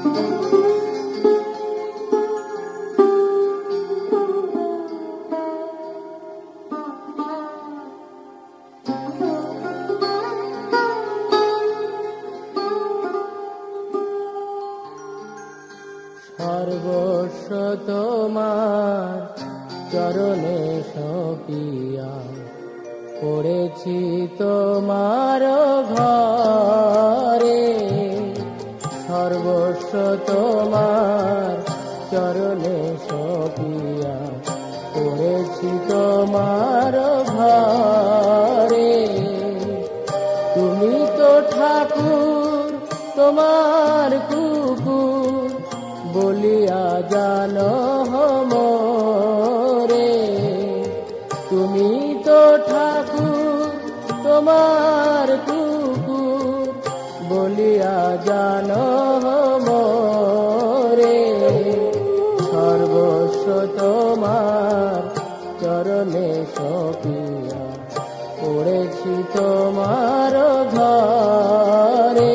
সর্বস্ব তোমার চরণে সপিয়া পড়েছি তোমার ঘরে। সর্বস্ব তোমার চরণে সপিয়া পড়েছি তোমার ঘরে। তুমি তো ঠাকুর তোমার কুকুর বলিয়া জানো মোরে। তুমি তো ঠাকুর তোমার কুকুর বলিয়া জানো মোরে। সর্বস্ব তোমার চরণে সপিয়া পড়েছি তোমার ঘরে।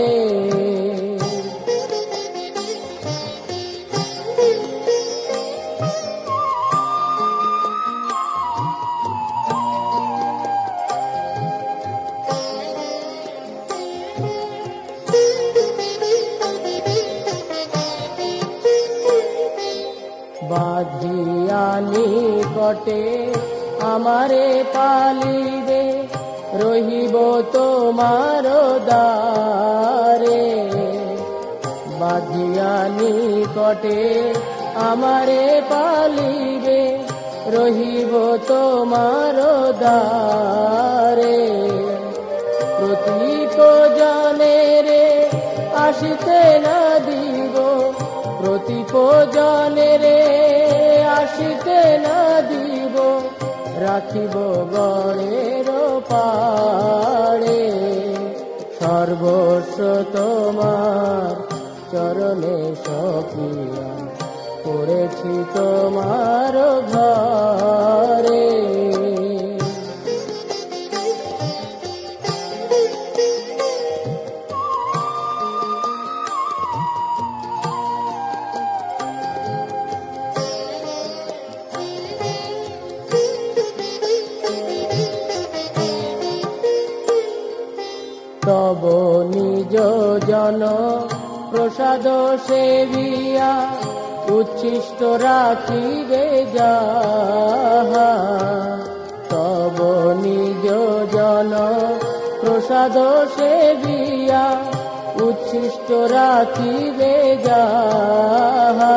বাঁধিয়া নিকটে আমারে পালিবে, রহিব তোমার দ্বারে। বাঁধিয়া নিকটে আমারে পালিবে, রহিব তোমার দ্বারে। প্রতীপ জনেরে আসিতে না দিব, প্রতীপ জনেরে আসিতে না দিব, রাখিব গড়ের পাড়ে। সর্বস্ব তোমার চরণে সপিয়া পড়েছি তোমার ঘরে। তব নিজ জন প্রসাদ সেবিয়া উচ্ছিষ্ট রাখিবে যাহা। তব নিজ জন প্রসাদ সেবিয়া উচ্ছিষ্ট রাখিবে যাহা।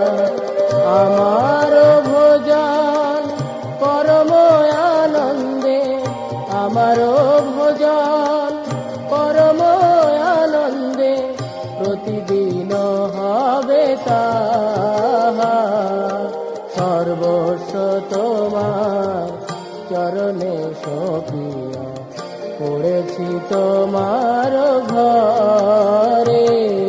আমার ভোজন পরম আনন্দে, আমার ভোজন পরম আনন্দে প্রতিদিন হবে তাহা। সর্বস্ব তোমার চরণে সপিয়া পড়েছি তোমার ঘরে।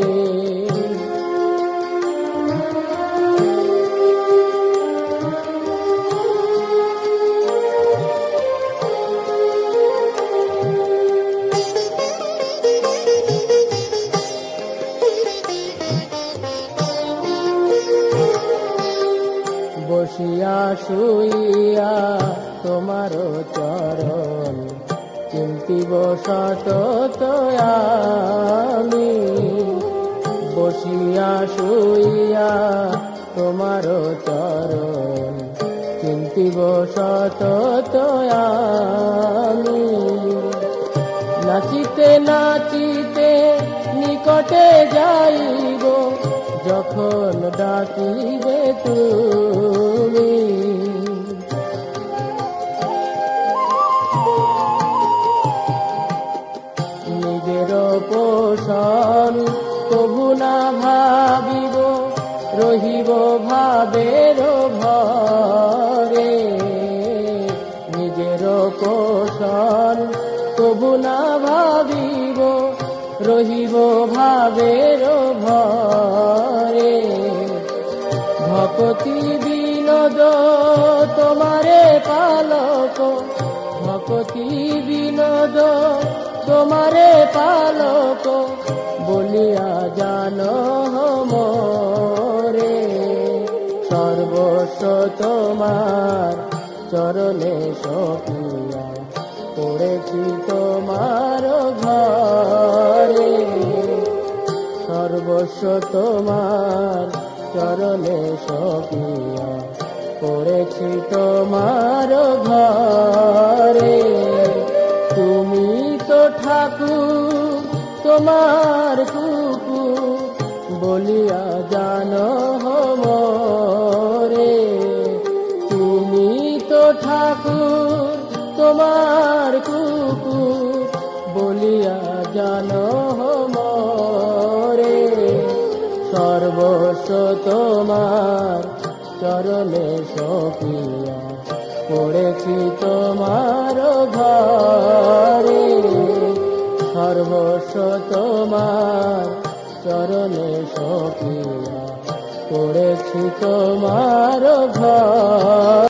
বসিয়া শুইয়া তোমার চরণ চিন্তিব সতত আমি। বসিয়া শুইয়া তোমার চরণ চিন্তিব সতত আমি। নাচিতে নাচিতে নিকটে যাইব, যখন ডাকিবে তুমি। নিজের পোষণ কভু না ভাবিব, রহিব ভাবের ভরে। নিজের পোষণ কভু না ভাবিব, রহিব ভাবের ভরে। ভকতি বিনোদ তোমারে পালক, ভকতি বিনোদ তোমারে পালক বলিয়া জানো তোমার চরণে সপিয়া পড়েছি তোমার ঘরে সর্বস্ব তোমার চরণে সপিয়া পড়েছি তোমার ঘরে তুমি তো ঠাকুর তোমার কুকুর বলিয়া জানো মোরে তুমি তো ঠাকুর তোমার কুকুর বলিয়া জানো মোরে সর্বস্ব তোমার চরণে সপিয়া পড়েছি তোমার ঘরে সর্বস্ব তোমার চরণে সপিয়া পড়েছি তোমার ঘর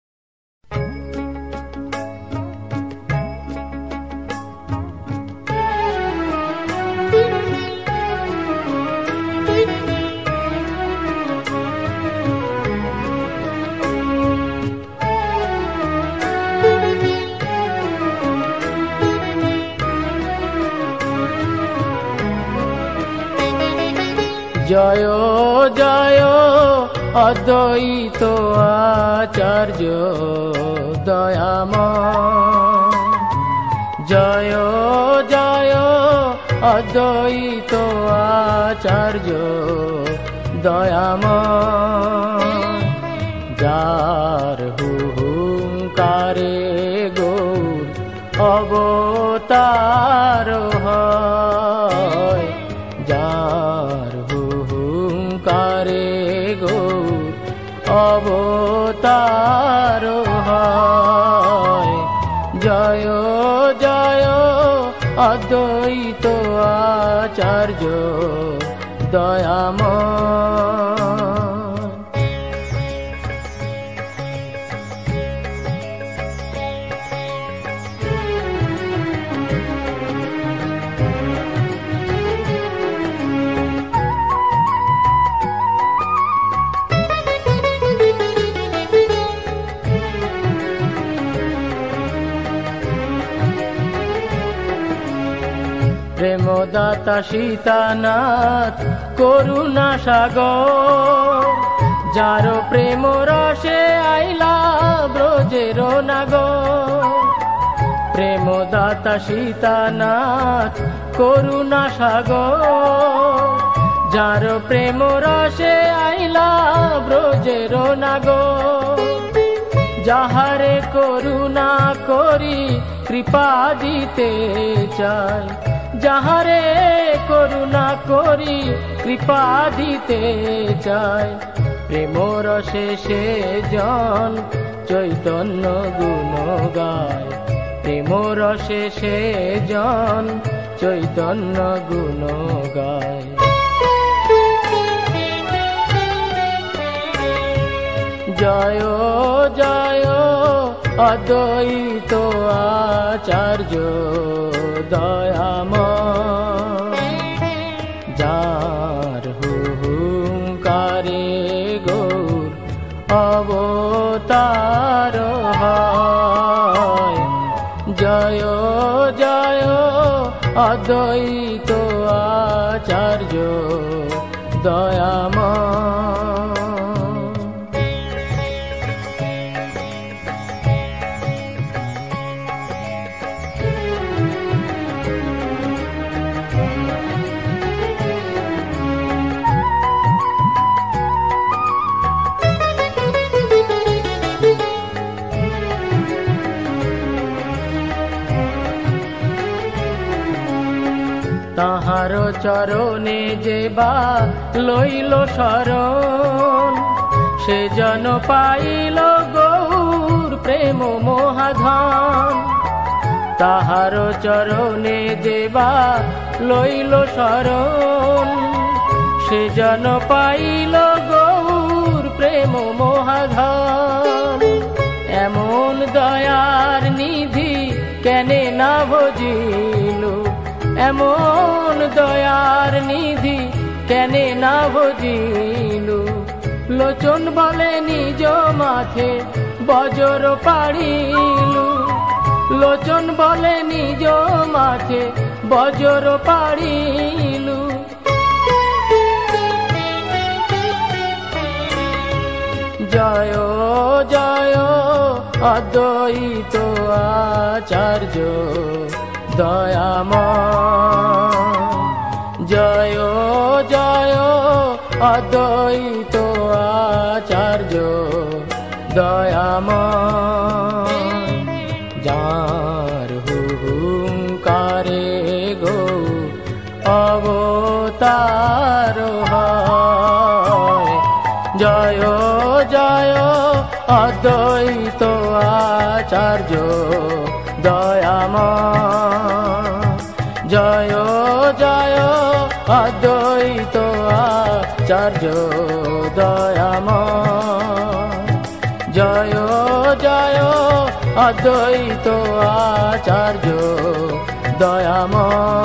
জয় জয় অদ্বৈত আচার্য দয়াময় জয় জয় অদ্বৈত আচার্য দয়াময় যার হুঙ্কারে গৌর অবতার হয় যার হুঙ্কারে গৌর অবতার হয় জয় জয় অদ্বৈত আচার্য দয়াময় প্রেমদাতা সীতানাথ করুণা সাগর যার প্রেম রসে আইলা ব্রজের নাগর প্রেমদাতা সীতানাথ করুণা সাগর যার প্রেম রসে আইলা ব্রজের নাগর যাহারে করুণা করি কৃপা দিতে চাই যাহারে করুণা করি কৃপা দিতে চাই প্রেম রসে সে জন চৈতন্য গুণ গায় প্রেম রসে সে জন চৈতন্য গুণ গায় জয় জয় অদ্বৈত আচার্য দয়াময় যার হুঙ্কারে গৌর অবতার হয় জয় জয় অদ্বৈত আচার্য দয়াময় তাহার চরণে যে বা লইল শরণ সে জন পাইল গৌর প্রেম মহাধন তাহার চরণে যে বা লইল শরণ সে জন পাইল গৌর প্রেম মহাধন এমন দয়ার নিধি কেনে না ভজিল এমন দয়ার নিধি কেনে না ভজিল লোচন বলে নিজ মাথে বজর পাড়িলু, লোচন বলে নিজ মাথে বজর পাড়িলু। জয় জয় অদ্বৈত আচার্য দয়াময়, জয় জয় অদ্বৈত আচার্য দয়াময়। যার হুঙ্কারে গো অবতার হয়, জয় জয় অদ্বৈত আচার্য দয়াময়, জয় জয় অদ্বৈত আচার্য দয়াময়, জয় জয় অদ্বৈত আচার্য দয়াময়।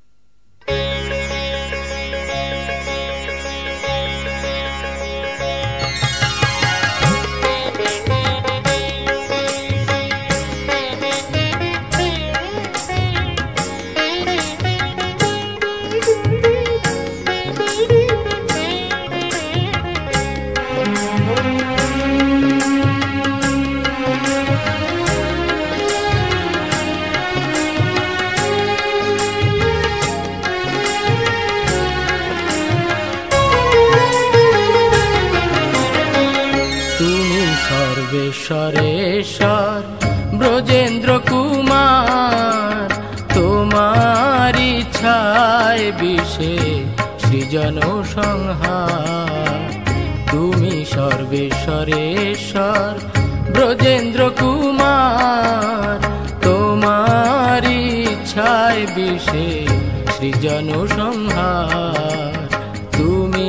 সর্বেশ্বরেশ্বর ব্রজেন্দ্র কুমার, তোমার ইচ্ছায় বিষে সৃজন সংহার। তুমি সর্বেশ্বরেশ্বর ব্রজেন্দ্র কুমার, তোমার ইচ্ছায় বিষে সৃজন সংহার। তুমি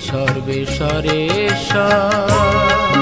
সর্বেশ্বরেশ্বর।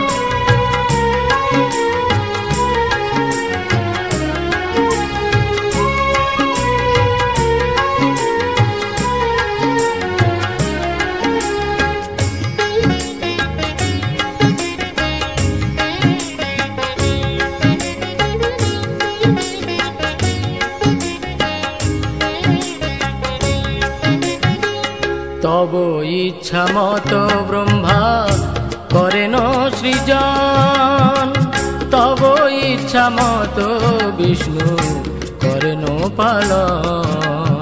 তব ইচ্ছা মত ব্রহ্মা করেন সৃজন, তব ইচ্ছা মত বিষ্ণু করেন পালন।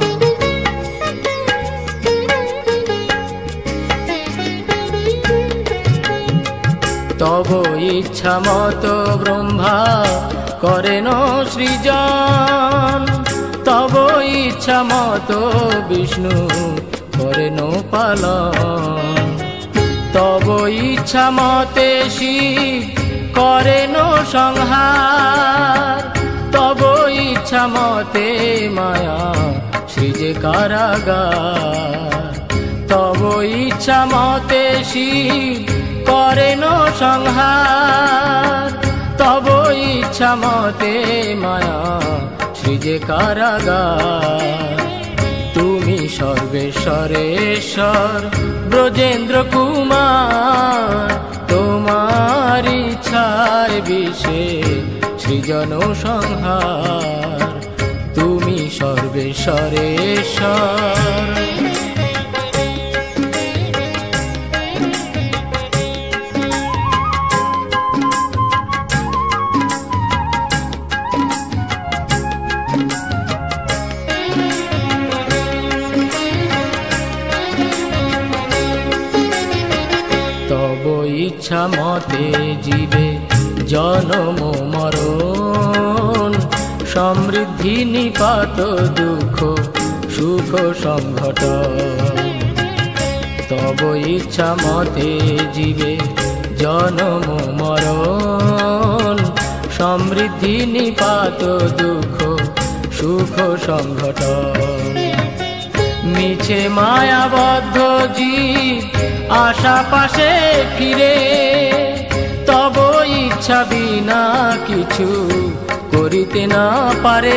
তব ইচ্ছা মত ব্রহ্মা করেন সৃজন, তব ইচ্ছা মত বিষ্ণু করেন পালন। তব ইচ্ছা মতে শিব করেন সংহার, তব ইচ্ছা মতে মায়া সৃজে কারাগার। তব ইচ্ছা মতে শিব করেন সংহার, তব ইচ্ছা মতে মায়া সৃজে কারাগার। তুমি সর্বেশ্বরেশ্বর ব্রজেন্দ্র কুমার, তোমার ইচ্ছায় বিষে সৃজন সংহার। তুমি সর্বেশ্বরেশ্বর। তব ইচ্ছা মতে জীবে জনম মরণ, সমৃদ্ধি নিপাত দুঃখ সুখ সংঘটন। তব ইচ্ছা মতে জীবে জনম মরণ, সমৃদ্ধি নিপাত দুঃখ সুখ সংঘটন। মিছে মায়াবদ্ধ জীব আশা পাশে ফিরে, তব ইচ্ছা বিনা কিছু করিতে না পারে।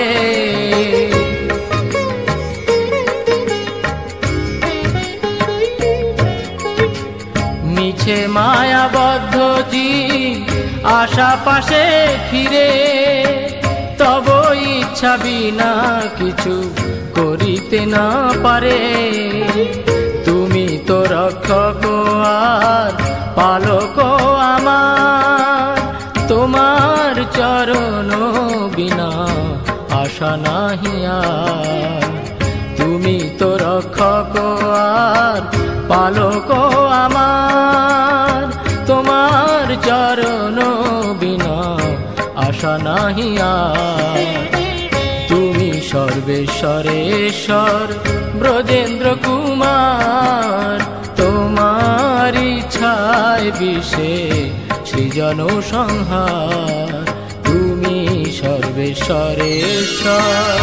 মিছে মিছে মায়াবদ্ধ জীব আশা পাশে ফিরে, তব ইচ্ছা বিনা কিছু করিতে না পারে। তুমি তো রক্ষক আর পালক আমার, তোমার চরণ বিনা আশা নাহি আর। তুমি তো রক্ষক আর পালক আমার, তোমার চরণ বিনা আশা নাহি আর। তুমি সর্বেশ্বরেশ্বর ব্রজেন্দ্র কুমার, তোমার ইচ্ছায় বিশ্বে সৃজন সংহার। তুমি সর্বেশ্বরেশ্বর।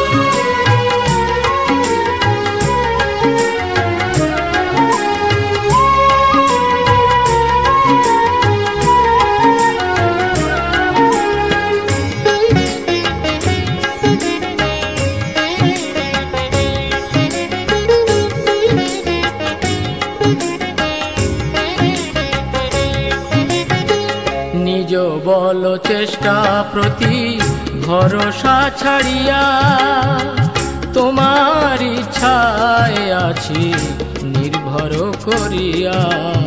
নিজ বল চেষ্টা প্রতি ভরসা ছাড়িয়া, তোমার ইচ্ছায় আছি নির্ভর করিয়া।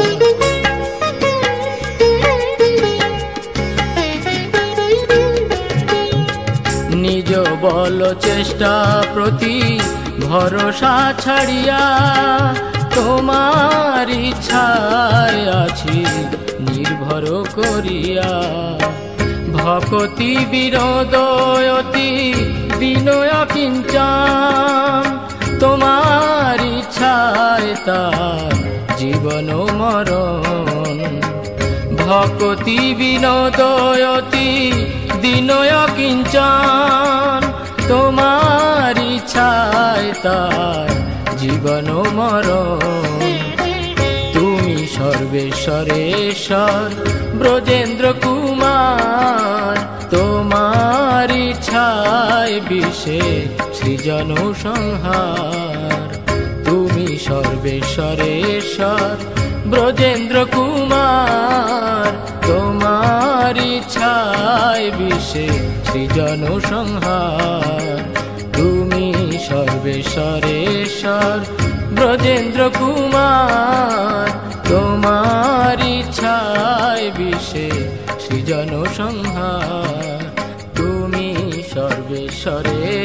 নিজ বল চেষ্টা প্রতি ভরসা ছাড়িয়া, তোমার ইচ্ছায় আছি নির্ভর করিয়া। ভকতি বিনোদয়তি বিনয় কিঞ্চন, তোমার ইচ্ছায় তার জীবন মরণ। ভকতি বিনোদয়তি বিনয় কিঞ্চন, তোমার ইচ্ছায় তার জীবন মরণ। তুমি সর্বেশ্বরেশ্বর ব্রজেন্দ্র কুমার, তোমার ইচ্ছায় বিশ্বে সৃজন সংহার। তুমি সর্বেশ্বরেশ্বর ব্রজেন্দ্র কুমার, তোমার ইচ্ছায় বিশ্বে সৃজন সংহার। তুমি সর্বেশ্বরেশ্বর ব্রজেন্দ্র কুমার, তোমার ইচ্ছায় বিশ্বে সৃজন সংহার। তুমি সর্বেশ্বরেশ্বর।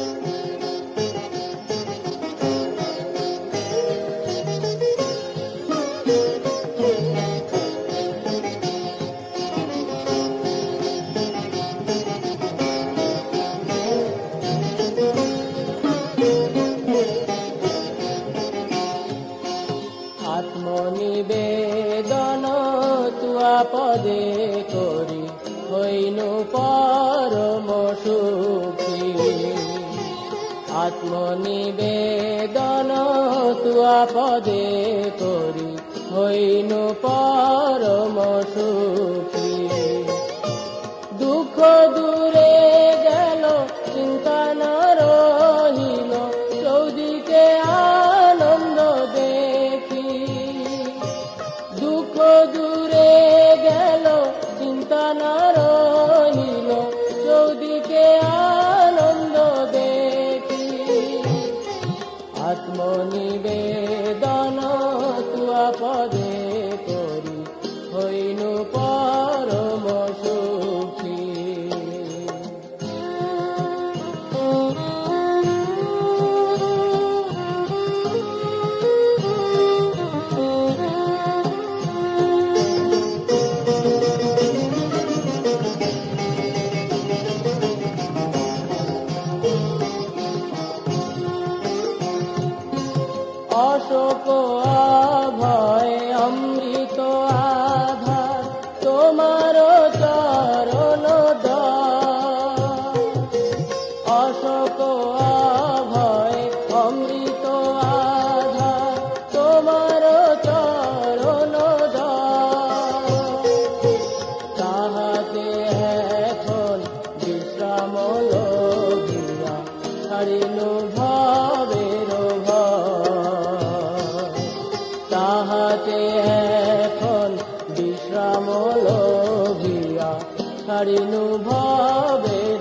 আত্মনিবেদন তুয়া পদে করি হইনু পরম সুখী। আত্মনিবেদন তুয়া পদে করি হইনু পরম সুখী। দুঃখ দূরে গেল চিন্তা না রহিল, চৌদিকে আনন্দ দেখি। দুঃখ দূরে গেল চিন্তা না রহিল, চৌদিকে আনন্দ দেখি। আত্মনিবেদন তুয়া পদে করি হইনু পরম সুখী। অশোক অভয় অমৃত আধার, তোমার চরণ অশোক অভয় অমৃত আধার, তোমার চরণ তাহাতে এখন বিশ্রাম লভিয়া ছাড়িনু ভবের ভয়। তাহাতে ছাড়িনু ভবের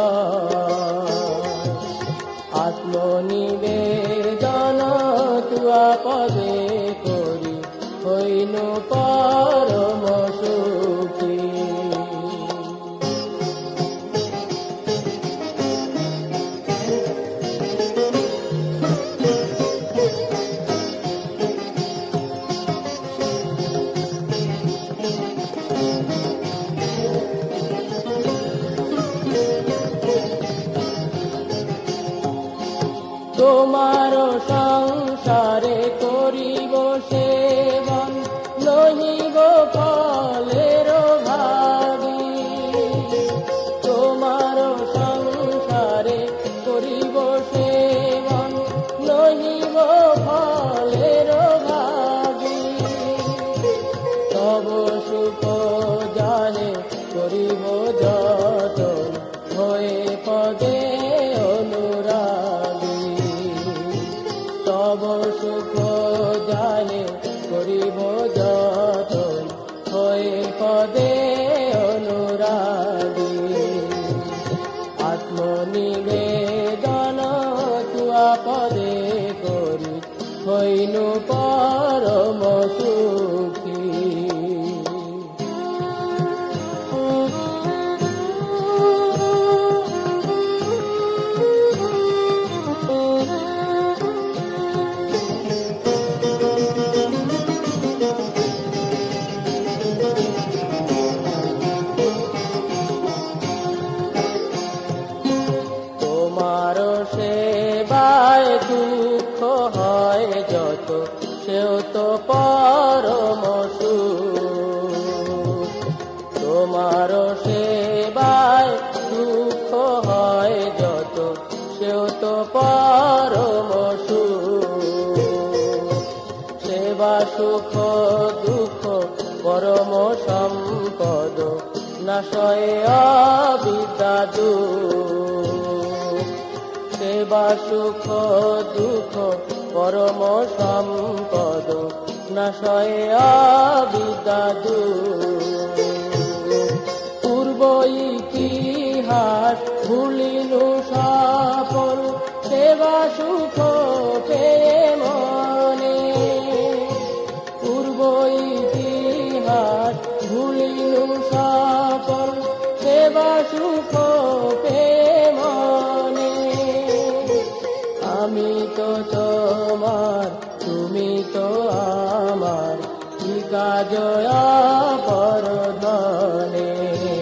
ভয়। আত্মনিবেদন তুয়া পদে করি হইনু পরম সুখী। তোমার সংসারে করিব সেবন নহিব ফলের ভাগী। তোমার সংসারে করিব সেবন নহিব ফলের ভাগী। তব সুখ জানে করিব যতন হয়ে পদে অনুরাগী। তব সুখ জানে করিব যতন হয়ে পদে অনুরাগী। আত্মনিবেদন তুয়া পদে করি হইনু পরম সুখী। তোমার সেবায় দুঃখ হয় যত সেও তো পরম সুখ। তোমার সেবায় দুঃখ হয় যত সেও তো পরম সুখ। সেবা সুখ দুঃখ পরম সম্পদ নাশয় অবিদ্যা দুঃখ। সেবা সুখ দুঃখ পরম সম্পদ নাশয় অবিদ্যা দুঃখ। পূর্ব ইতিহাস ভুলিনু সফল সেবা সুখ পেয়ে মনে। পূর্ব ইতিহাস ভুলিনু সফল সেবা সুখ পেয়ে মনে। আমি তো তোমার তুমি তো আমার কি কাজ পরধনে।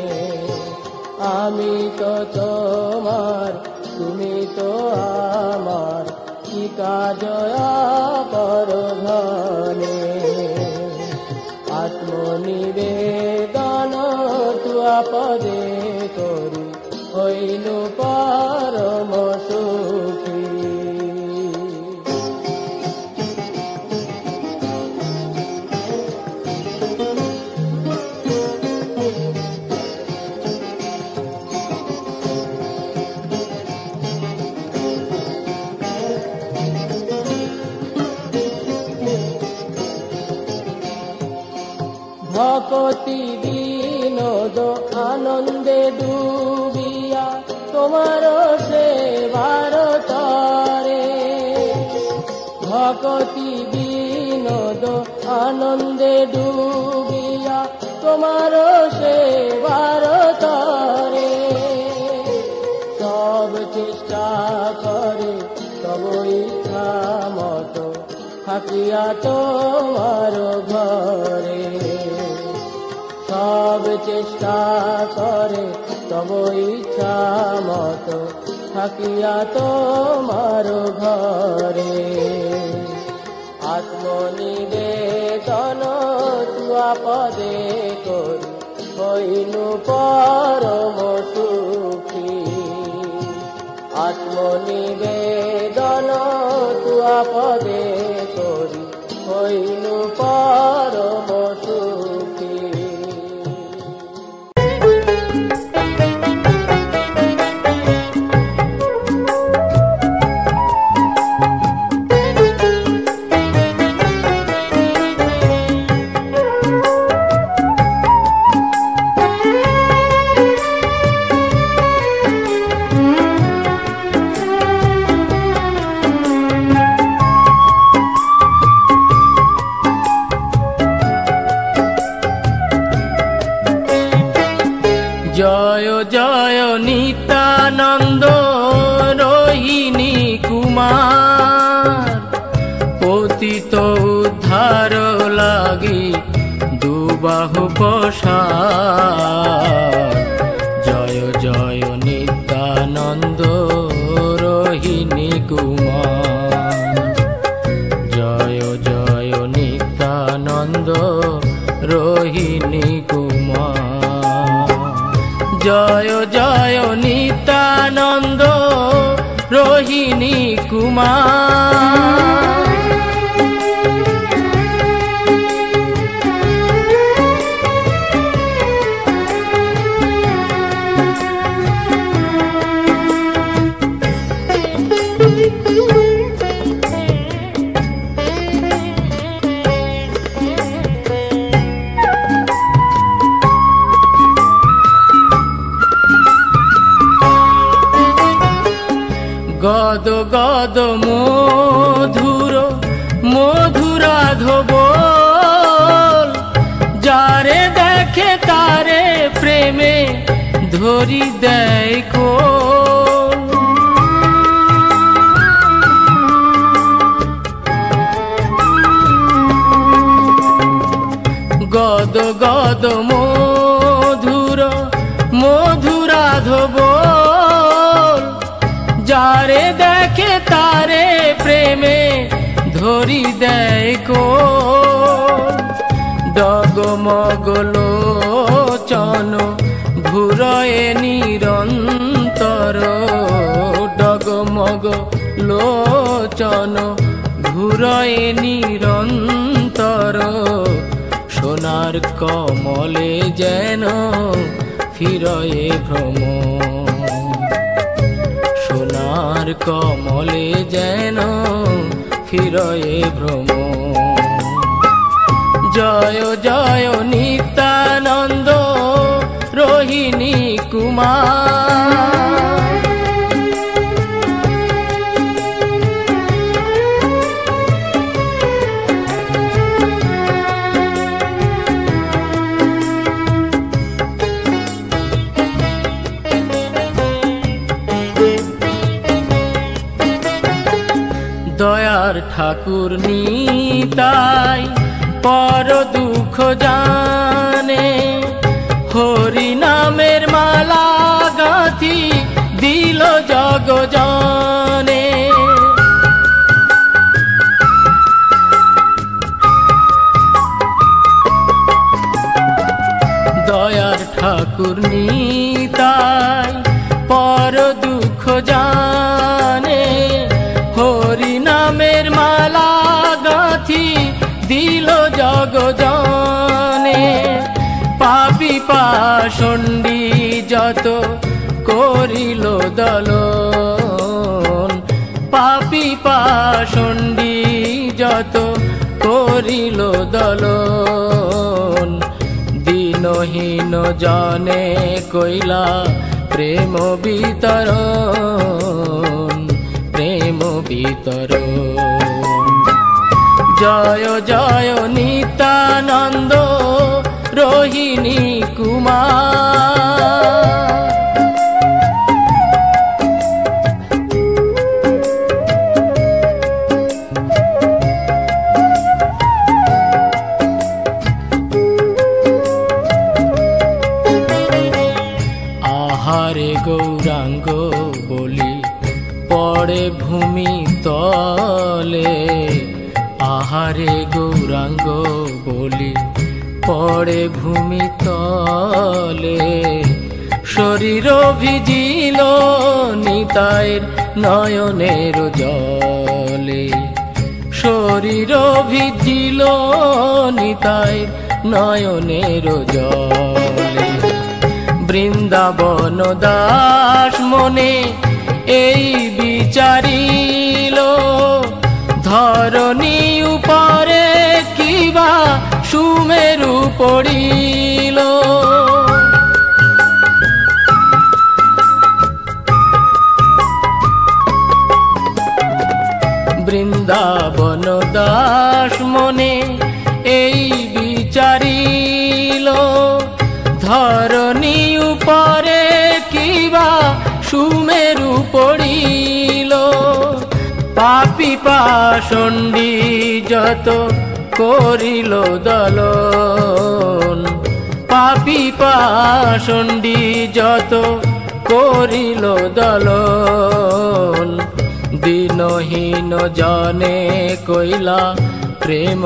আমি তো তোমার তুমি তো আমার কি কাজ পরধনে। আত্মনিবেদন তুয়া পদে করি হইনু পরম সুখী। ভকতি বিনোদ আনন্দে ডুবিয়া তোমার সেবার তরে। ভকতি বিনোদ আনন্দে ডুবিয়া তোমার সেবার তরে। সব চেষ্টা করে তব ইচ্ছা মতো থাকিয়া তোমার ঘরে। সব চেষ্টা করে তব ইচ্ছা মতো থাকিয়া তোমার ঘরে। আত্মনিবেদন তুয়া পদে করি হইনু পরম সুখী। আত্মনিবেদন তুয়া পদে করি হইনু পরম সুখী। পতিত উদ্ধার লাগি দুবাহু প্রসাদ। জয় জয় নিত্যানন্দ রোহিণী কুমার, জয় জয় নিত্যানন্দ রোহিণী কুমার, জয় জয় নিত্যানন্দ রোহিণী কুমার। গদ গদ মধুর মধুরাধ বল, যারে দেখে তারে প্রেমে ধরি দেয় কোল। গদ গদ মধুর মধুরাধ বল, যারে দেখে তারে প্রেমে ধরি দেয় কোল। ডগমগ লোচন ঘুরয়ে নিরন্তর, ডগমগ লোচন ঘুরয়ে নিরন্তর। সোনার কমলে যেন ফিরয়ে ভ্রমর, সোনার কমলে যেন ফিরয়ে ভ্রমর। জয় জয় নিত্যানন্দ রোহিণী কুমার। দয়ার ঠাকুর নিতাই পর দুঃখ জানে, হরি নামের মালা গাঁথি দিল জগ জানে। দয়ার ঠাকুর নিতাই পর দুঃখ জানে, হরি নামের মালা গাঁথি দিল জগ জানে। পাপী পাষণ্ডী যত করিল দলন, পাপী পাষণ্ডী যত করিল দলন। দিনহীন জনে কইলা প্রেম বিতরণ, প্রেম বিতরণ। জয় জয় নিত্যানন্দ রোহিণী কুমার। আহারে গৌরাঙ্গ বলি পড়ে ভূমি তলে, আহারে গৌরাঙ্গ বলি পড়ে ভূমি তলে। শরীর ভিজিল নিতাইয়ের নয়নের জলে, শরীর ভিজিল নিতাইয়ের নয়নের জলে। বৃন্দাবন দাস মনে এই বিচারিল, ধরণী উপরে কিবা সুমেরু পড়িল। বৃন্দাবন দাস মনে এই বিচারিল, ধরণী উপরে কিবা সুমেরু পড়িল। পাপী পাষণ্ডী যত করিল দলন, পাপী পাষণ্ডী যত করিল দলন, দিনহীন জনে কইলা প্রেম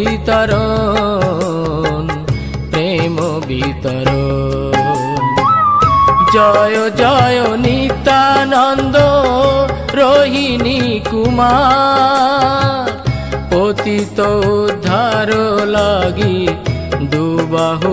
বিতরণ, প্রেম বিতরণ। জয় জয় নিত্যানন্দ রোহিণী কুমার, পতিত উদ্ধার লাগি দুবাহু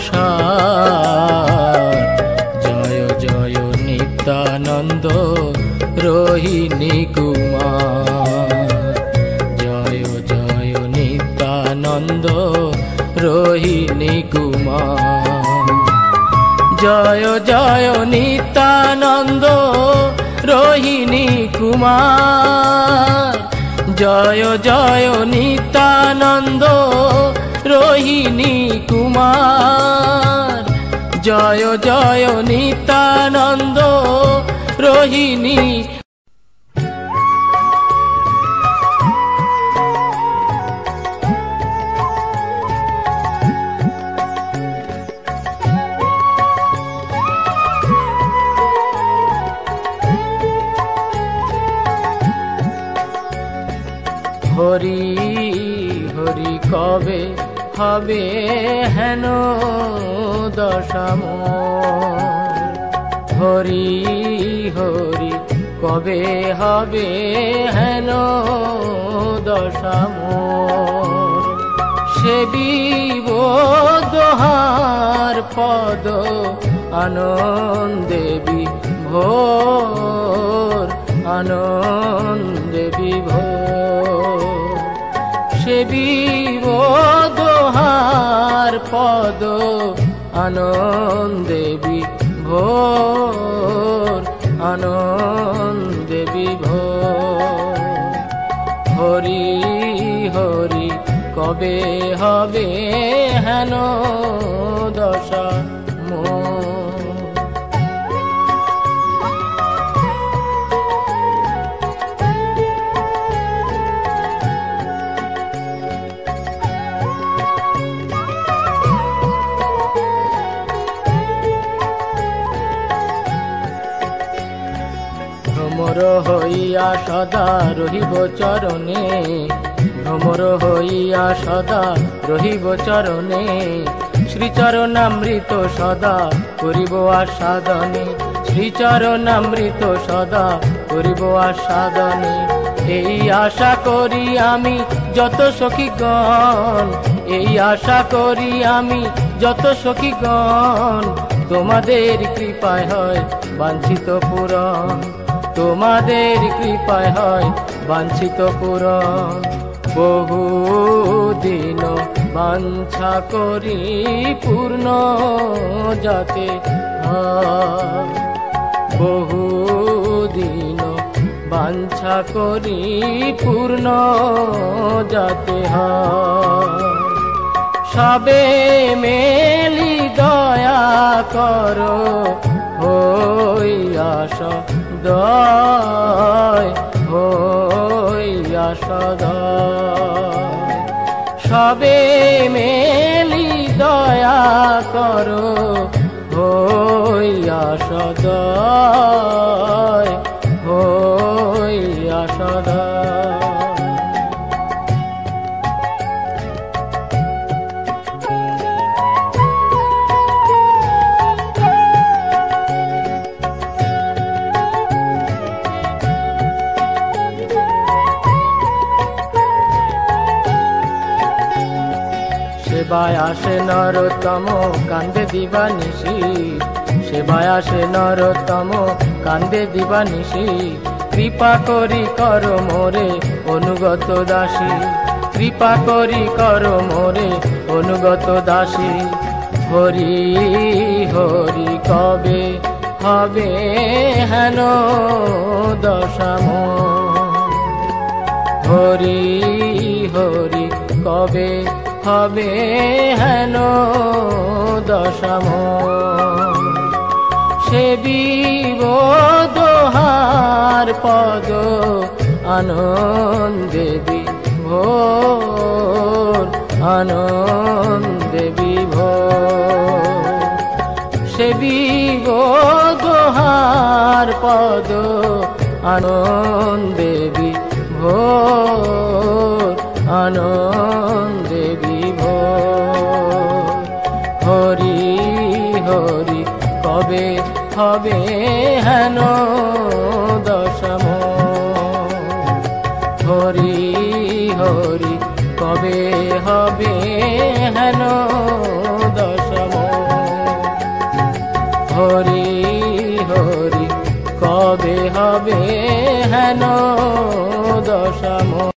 প্রসার। জয় জয় নিত্যানন্দ রোহিণী কুমার, জয় জয় নিত্যানন্দ রোহিণী কুমার। জয় জয় নিত্যানন্দ রোহিণী কুমার, জয় জয় নিত্যানন্দ রোহিণী কুমার, জয় জয় নিত্যানন্দ রোহিণী। হরি হরি কবে হবে হেন দশা মোর, হরি হরি কবে হবে হেন দশা মোর। সেবিব দোহার পদ আনন্দে বিভোর, আনন্দে বিভোর। সেবিব দোহার পদ আনন্দে বিভোর, আনন্দে বিভোর। হরি হরি কবে হবে হেন দশা মোর। ভ্রমর হইয়া সদা রহিব চরণে, ভ্রমর হইয়া সদা রহিব চরণে। শ্রীচরণামৃত সদা করিব আস্বাদনে, শ্রীচরণামৃত সদা করিব আস্বাদনে। এই আশা করি আমি যত সখীগণ, এই আশা করি আমি যত সখীগণ। তোমাদের কৃপায় হয় বাঞ্ছিত পূরণ, তোমাদের কৃপায় হয় বাঞ্ছিত পূরণ। বহুদিন বাঞ্ছা করি পূর্ণ যাতে হয়, বহুদিন বাঞ্ছা করি পূর্ণ যাতে হয়। সবে মেলি দয়া করো হইয়া সদয়, হইয়া সদয়। সবে মেলি দয়া করো হইয়া সদয়, হইয়া সদয়। সেবায় আসে নরোত্তম কান্দে দিবানিশি, সেবায় আসে নরোত্তম কান্দে দিবানিশি। কৃপা করি কর মোরে অনুগত দাসী, কৃপা করি কর মোরে অনুগত দাসী। হরি হরি কবে হবে হেন দশা মোর, হরি হরি কবে হবে হেন দশা মোর। সেবিব দোহার পদ আনন্দে বিভোর, আনন্দে বিভোর। সেবিব দোহার পদ আনন্দে বিভোর, আনন্দে বিভোর। হরি হরি কবে হবে হেন দশম, হরি হরি কবে হবে হেন দশম, হরি হরি কবে হবে হেন দশম।